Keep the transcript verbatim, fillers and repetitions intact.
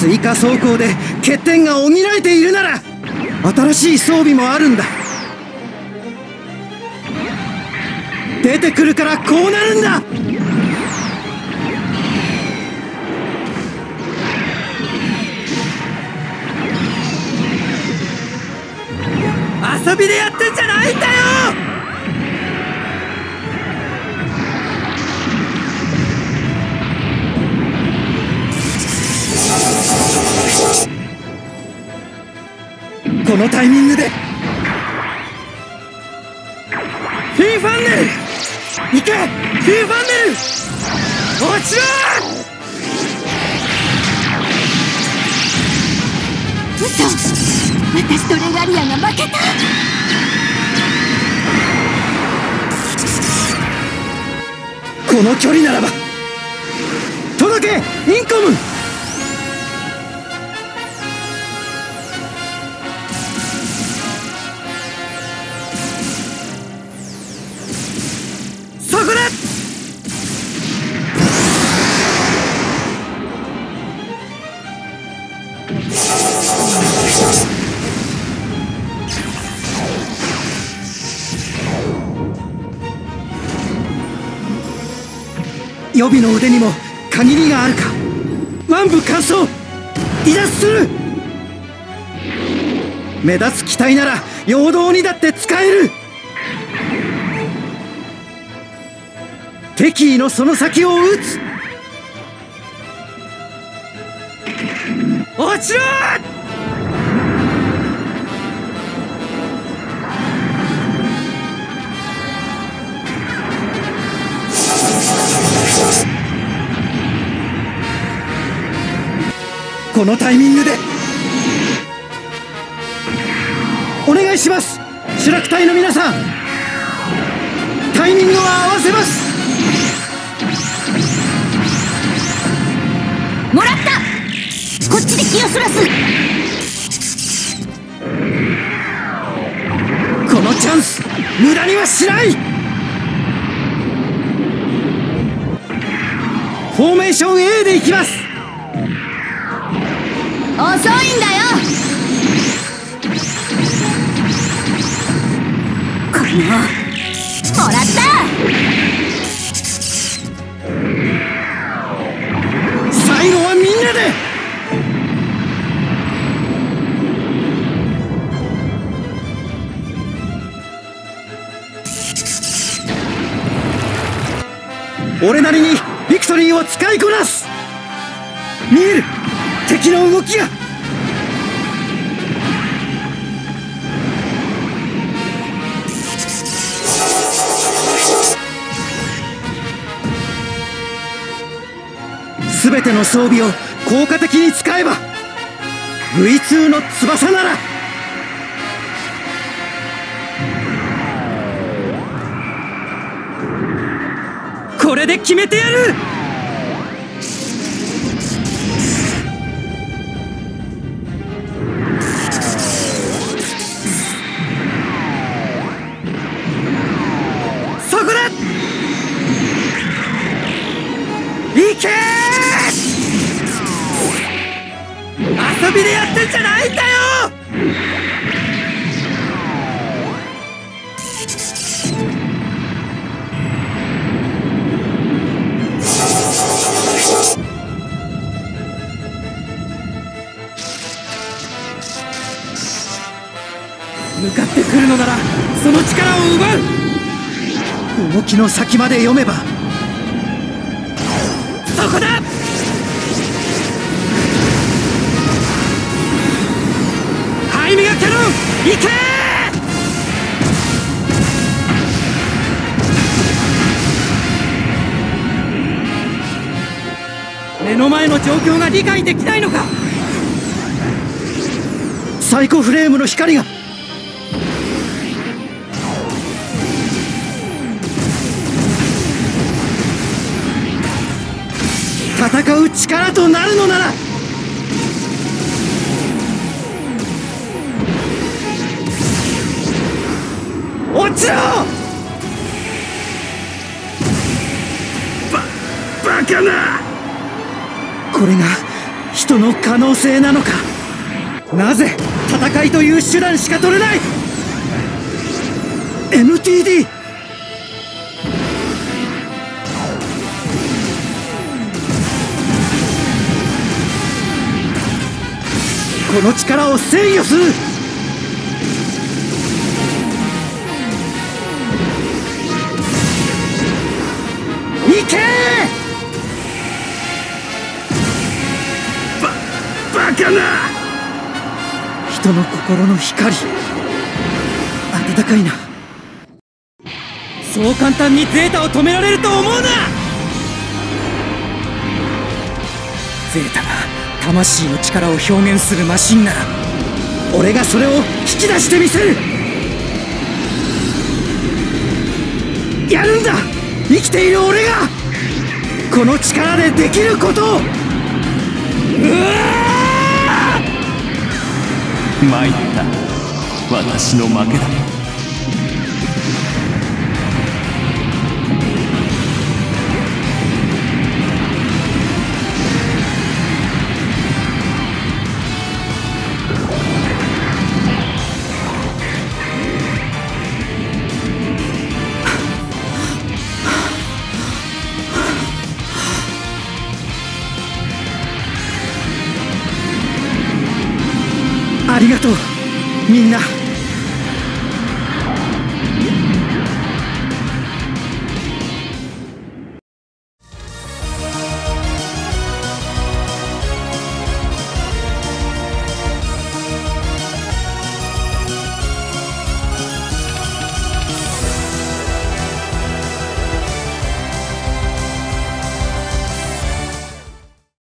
追加装甲で欠点が補えているなら新しい装備もあるんだ。出てくるからこうなるんだ。遊びでやってんじゃないんだよ。このタイミングでフィンファンネル行け。フィンファンネル落ちろ。 嘘、私とレガリアが負けた。 この距離ならば届けインコム。そこだ。予備の腕にも限りがあるか。腕部乾燥離脱する。目立つ機体なら陽動にだって使える。敵意のその先を撃つ。落ちろ。このタイミングでお願いします。主楽隊の皆さん、タイミングを合わせます。 もらった。こっちで気をそらす。 このチャンス無駄にはしない。フォーメーション A でいきます。 遅いんだよ。このもらった。 最後はみんなで。俺なりにビクトリーを使いこなす。見える敵の動きが。全ての装備を効果的に使えば ブイツー の翼ならこれで決めてやる。そこだ。いけー。遊びでやってんじゃないんだよ。向かってくるのならその力を奪う。動きの先まで読めばそこだ。ハイメガキャノン行けー。目の前の状況が理解できないのか。サイコフレームの光が戦う力となるのなら落ちろ。ババカな。これが人の可能性なのか。なぜ戦いという手段しか取れない。 エヌティーディー。 この力を制御する。行けー！ババカな。人の心の光、温かいな。そう簡単にゼータを止められると思うな。ゼータが魂の力を表現するマシンなら、俺がそれを引き出してみせる。やるんだ。生きている俺がこの力でできることを。うわー！参った。私の負けだ。 ありがとうみんな。